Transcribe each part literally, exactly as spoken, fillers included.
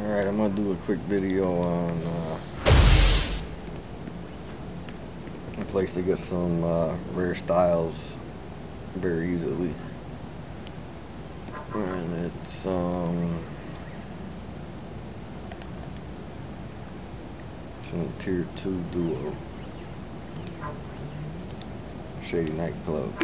Alright, I'm gonna do a quick video on uh, a place to get some uh, rare styles very easily. And it's um it's in a tier two duo. Shady Nightclub.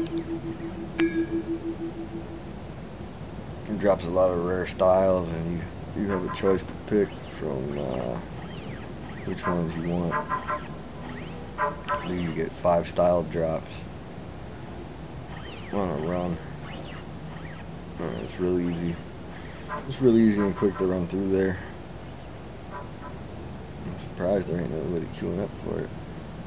It drops a lot of rare styles, and you you have a choice to pick from uh, which ones you want. Then you get five style drops on a run. Uh, it's really easy. It's really easy and quick to run through there. I'm surprised there ain't nobody queuing up for it.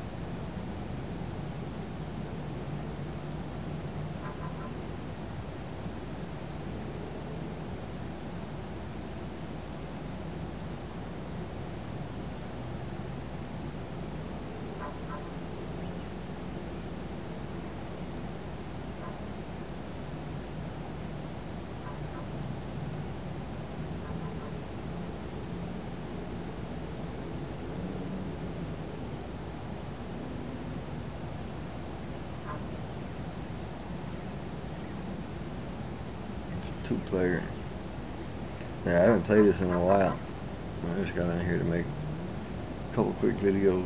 Two player. Yeah, I haven't played this in a while. I just got in here to make a couple quick videos.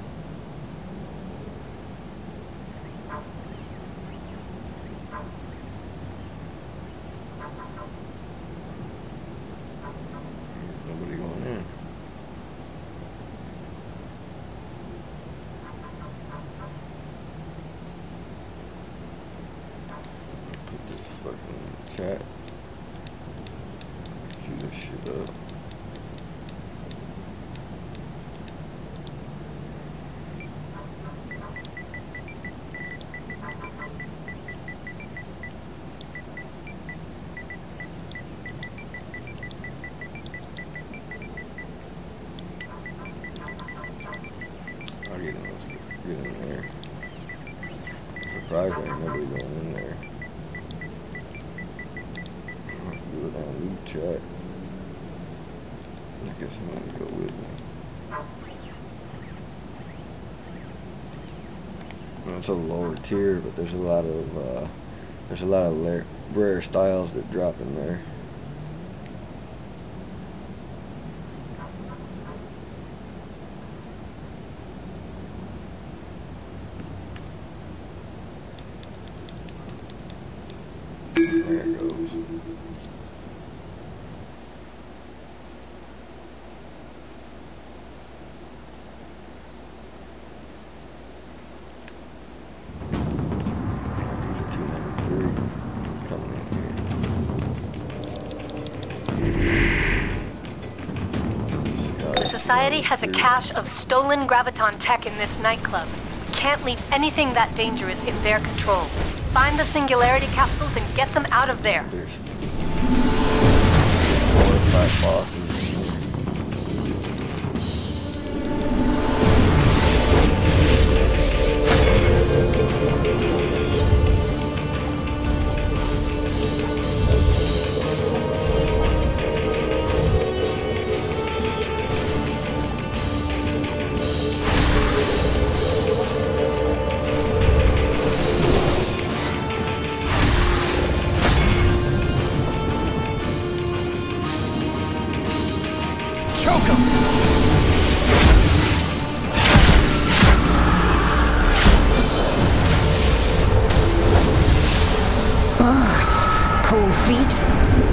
Nobody going in. Put this fucking chat. This shit up. I'll get in, let's get, get in there. I'm surprised there ain't nobody going in there. Let's do it on new chat. I guess I'm gonna go with me. Well, it's a lower tier, but there's a lot of uh, there's a lot of rare styles that drop in there. There it goes. The Society has a cache of stolen Graviton tech in this nightclub. Can't leave anything that dangerous in their control. Find the Singularity capsules and get them out of there. There's four or five bosses. Choke him! Ugh, cold feet.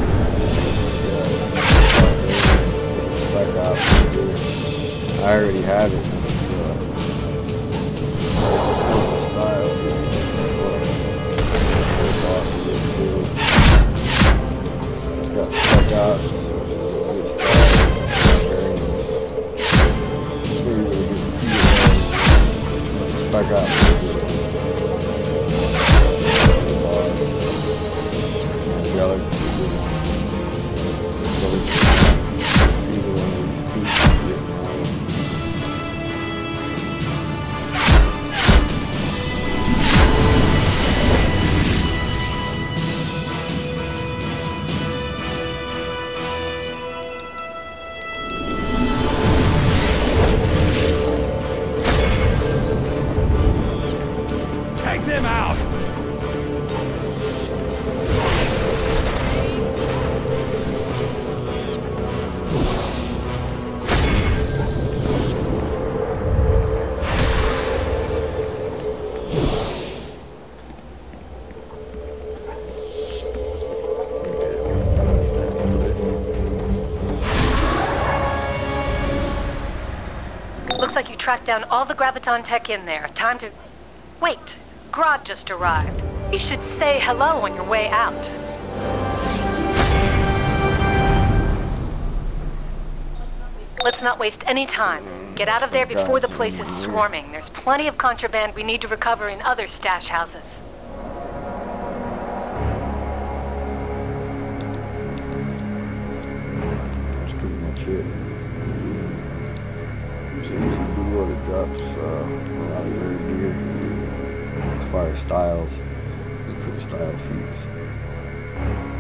I already have it. Got stuck out. Back up. like you tracked down all the Graviton tech in there. Time to... Wait, Grodd just arrived. You should say hello on your way out. Let's not waste any time. Get out of there before the place is swarming. There's plenty of contraband we need to recover in other stash houses. That's pretty much it. It's an easy blue that drops uh, a lot of rare gear. As far as styles, look for the style feats.